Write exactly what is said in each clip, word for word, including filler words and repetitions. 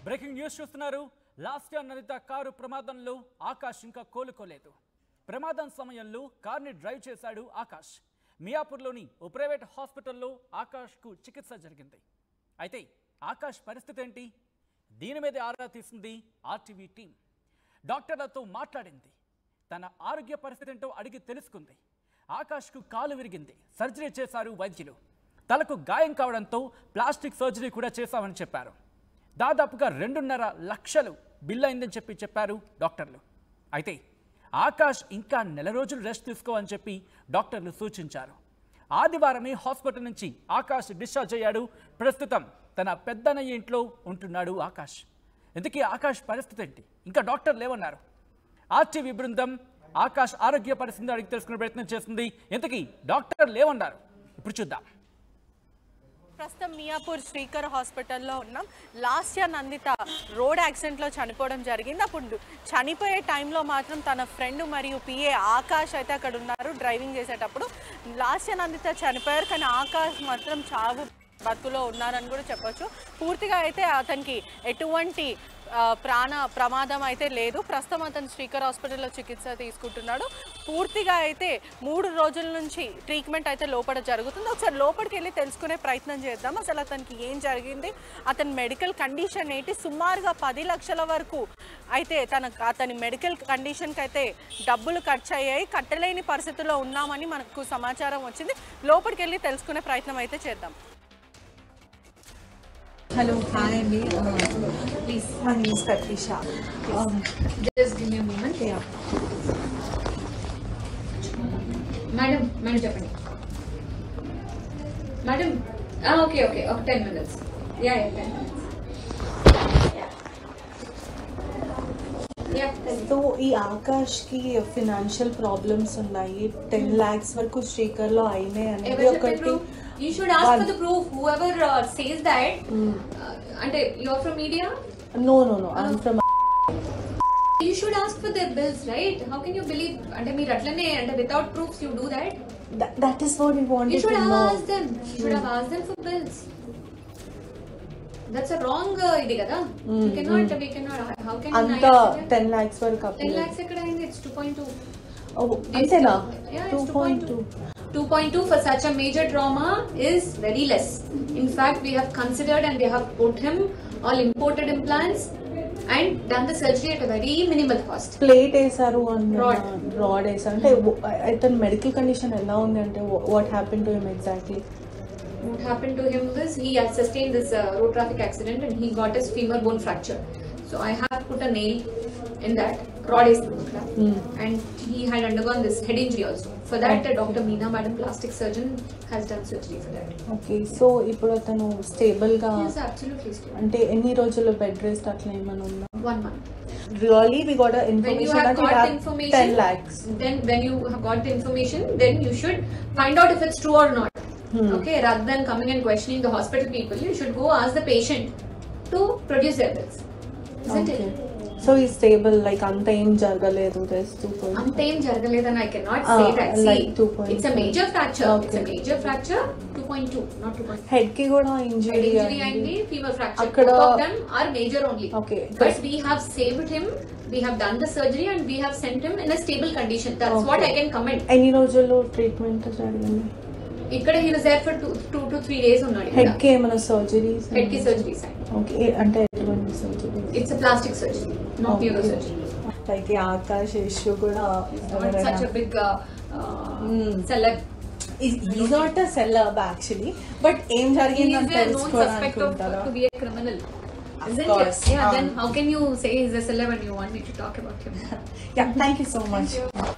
Breaking news చూస్తున్నారు. Last year నదిత car ప్రమాదంలో ఆకాష్ ఇంకా కోలుకోలేదు. ప్రమాదం సమయంలో కార్ని డ్రైవ్ చేశాడు ఆకాష్. మియాపూర్లోని ఓ ప్రైవేట్ హాస్పిటల్లో ఆకాష్కు చికిత్స జరిగింది. అయితే ఆకాష్ పరిస్థితి ఏంటి? దీని మీద ఆరా తీసింది ఆర్టీవీ టీం. డాక్టర్లతో మాట్లాడింది. తన ఆరోగ్య పరిస్థితి ఏంటో అడిగి తెలుసుకుంది. ఆకాష్కు కాలు విరిగింది, సర్జరీ చేశారు వైద్యులు. తలకు గాయం కావడంతో ప్లాస్టిక్ సర్జరీ కూడా చేశామని చెప్పారు. దాదాపుగా రెండున్నర లక్షలు బిల్ అయిందని చెప్పి చెప్పారు డాక్టర్లు. అయితే ఆకాష్ ఇంకా నెల రోజులు రెస్ట్ తీసుకోవాలని చెప్పి డాక్టర్లు సూచించారు. ఆదివారమే హాస్పిటల్ నుంచి ఆకాష్ డిశ్చార్జ్ అయ్యాడు. ప్రస్తుతం తన పెద్దన్నయ్య ఇంట్లో ఉంటున్నాడు ఆకాష్. ఇంతకీ ఆకాష్ పరిస్థితి ఏంటి? ఇంకా డాక్టర్లు ఏమన్నారు? ఆర్టీవీ బృందం ఆకాష్ ఆరోగ్య పరిస్థితిని అడిగి తెలుసుకునే ప్రయత్నం చేస్తుంది. ఇంతకీ డాక్టర్లు ఏమన్నారు ఇప్పుడు చూద్దాం. ప్రస్తుతం మియాపూర్ శ్రీకర్ హాస్పిటల్లో ఉన్నాం. లాస్ట్ ఇయర్ నందిత రోడ్ యాక్సిడెంట్లో చనిపోవడం జరిగింది. అప్పుడు చనిపోయే టైంలో మాత్రం తన ఫ్రెండ్ మరియు పిఏ ఆకాష్ అయితే అక్కడ ఉన్నారు డ్రైవింగ్ చేసేటప్పుడు. లాస్ట్ ఇయర్ నందిత చనిపోయారు, కానీ ఆకాష్ మాత్రం చావు బతుకులో ఉన్నారని కూడా చెప్పొచ్చు. పూర్తిగా అయితే అతనికి ఎటువంటి ప్రాణ ప్రమాదం అయితే లేదు. ప్రస్తుతం అతను శ్రీకర్ హాస్పిటల్లో చికిత్స తీసుకుంటున్నాడు. పూర్తిగా అయితే మూడు రోజుల నుంచి ట్రీట్మెంట్ అయితే లోపల జరుగుతుంది. ఒకసారి లోపలికి వెళ్ళి తెలుసుకునే ప్రయత్నం చేద్దాం. అసలు అతనికి ఏం జరిగింది, అతని మెడికల్ కండిషన్ ఏంటి, సుమారుగా పది లక్షల వరకు అయితే తన అతని మెడికల్ కండిషన్కి అయితే డబ్బులు ఖర్చు అయ్యాయి. కట్టలేని పరిస్థితుల్లో ఉన్నామని మనకు సమాచారం వచ్చింది. లోపలికి వెళ్ళి తెలుసుకునే ప్రయత్నం అయితే చేద్దాం. Hello, hi Andy. Uh, please, my name is Katrisha. Um, just give me a moment. Yeah. Madam, madam, Japanese. Madam, ah, okay, okay, okay, ten minutes. Yeah, yeah, ten minutes. Yeah. Yeah. So, ఈ ఆకాష్ కి financial problems ఉన్నాయి. Ten lakhs వరకు శ్రీకర్ లో అయినాయి అనేది ఒకటి. You should ask One. for the proof. Whoever uh, says that, mm. uh, and you are from media? No, no, no. I'm uh, from. You should ask for their bills, right? How can you believe? And me ratlane and without proofs you do that? That, that is what we wanted you should to have know. asked them. You should mm. have asked them for bills. That's a wrong uh, idi kada. Mm, you cannot. Mm. We cannot. How can you? Anta ten lakhs varaku. ten lakhs ekkada ayindi? It's two point two. Oh, antena? Yeah, it's two point two. two point two for such a major trauma is very less. In fact, we have considered and we have put him all imported implants and done the surgery at a very minimal cost. Plate వేసారు and rod rod వేసారు అంటే అతని medical condition ఎలా ఉంది అంటే what happened to him exactly? What happened to him was he has sustained this uh, road traffic accident and he got his femur bone fracture. So I have put a nail in that rod is mm. and he had undergone this head injury also. For that okay. uh, Doctor Meena madam plastic surgeon has done surgery for that. Okay, so ఇప్పుడు అతను stable గా Yes, absolutely stable. అంటే ఎన్ని రోజులు bed rest అట్లా ఏమైనా ఉందా? One month. Really, we got a information when you have that got you have information, ten lakhs. Then when you have got the information, then you should find out if it's true or not. Hmm. Okay, rather than coming and questioning the hospital people, you should go ask the patient to produce their bills. Isn't okay. it? So he's stable, like anta em jargaledu, there's two point. Anta em jargaledu and I cannot uh, say that. See, like two point two. It's a major fracture. Okay. It's a major fracture. two point two, not two point two. Head ki kuda injury. Head injury and the femur fracture. Akkada, both of them are major only. Okay. But we have saved him. We have done the surgery and we have sent him in a stable condition. That's okay. What I can comment. Any రోజుల్లో treatment జరిగింది? ఇక్కడ he was there for two, two to three days ఉన్నాడు. Head కి ఏమైనా surgeries? Head కి surgeries. Okay, అంటే ఎటువంటి surgery? It's a plastic surgery, not neurosurgery. Like Akash issue కూడా such a big uh, uh, mm. celeb. He's not a celeb actually, but ఏం జరిగిందని తెలుసుకోవాలనుకుంటారా? To be a criminal. Isn't it? Yeah, um, then how can you say he's a celeb and you want me to talk about him? Yeah, thank you so much.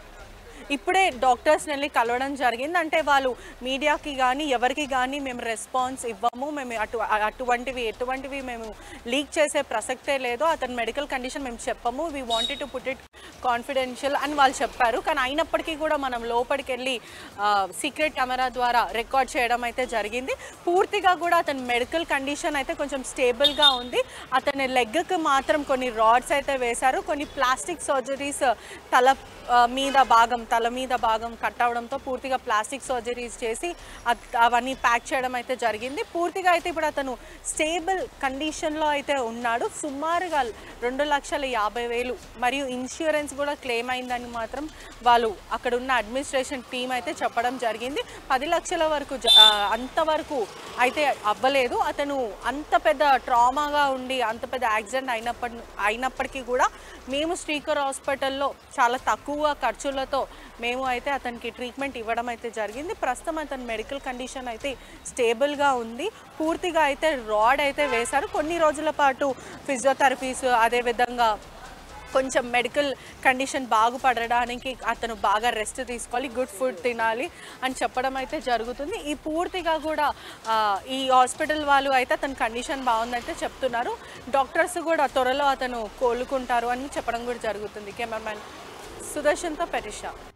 ఇప్పుడే డాక్టర్స్ని వెళ్ళి కలవడం జరిగింది. అంటే వాళ్ళు మీడియాకి కానీ ఎవరికి కానీ మేము రెస్పాన్స్ ఇవ్వము, మేము అటు అటువంటివి ఎటువంటివి మేము లీక్ చేసే ప్రసక్తే లేదు, అతని మెడికల్ కండిషన్ మేము చెప్పము, we wanted to put it confidential అని వాళ్ళు చెప్పారు. కానీ అయినప్పటికీ కూడా మనం లోపలికి వెళ్ళి సీక్రెట్ కెమెరా ద్వారా రికార్డ్ చేయడం అయితే జరిగింది. పూర్తిగా కూడా అతని మెడికల్ కండిషన్ అయితే కొంచెం స్టేబుల్గా ఉంది. అతని లెగ్కి మాత్రం కొన్ని రాడ్స్ అయితే వేశారు. కొన్ని ప్లాస్టిక్ సర్జరీస్ తల మీద భాగం తల మీద భాగం కట్ అవడంతో పూర్తిగా ప్లాస్టిక్ సర్జరీస్ చేసి అవన్నీ ప్యాక్ చేయడం అయితే జరిగింది. పూర్తిగా అయితే ఇప్పుడు అతను స్టేబుల్ కండిషన్లో అయితే ఉన్నాడు. సుమారుగా రెండు లక్షల యాభై వేలు మరియు ఇన్సూరెన్స్ కూడా క్లెయిమ్ అయిందని మాత్రం వాళ్ళు అక్కడ ఉన్న అడ్మినిస్ట్రేషన్ టీం అయితే చెప్పడం జరిగింది. పది లక్షల వరకు అంతవరకు అయితే అవ్వలేదు. అతను అంత పెద్ద ట్రామాగా ఉండి అంత పెద్ద యాక్సిడెంట్ అయినప్పటి అయినప్పటికీ కూడా మేము శ్రీకర్ హాస్పిటల్లో చాలా తక్కువ ఖర్చులతో మేము అయితే అతనికి ట్రీట్మెంట్ ఇవ్వడం అయితే జరిగింది. ప్రస్తుతం అతని మెడికల్ కండిషన్ అయితే స్టేబుల్గా ఉంది. పూర్తిగా అయితే రాడ్ అయితే వేశారు. కొన్ని రోజుల పాటు ఫిజియోథెరపీస్ అదేవిధంగా కొంచెం మెడికల్ కండిషన్ బాగుపడడానికి అతను బాగా రెస్ట్ తీసుకోవాలి, గుడ్ ఫుడ్ తినాలి అని చెప్పడం అయితే జరుగుతుంది. ఈ పూర్తిగా కూడా ఈ హాస్పిటల్ వాళ్ళు అయితే అతని కండిషన్ బాగుందైతే చెప్తున్నారు. డాక్టర్స్ కూడా త్వరలో అతను కోలుకుంటారు అని చెప్పడం కూడా జరుగుతుంది. కెమెరామ్యాన్ సుదర్శన్తో పెటిషా.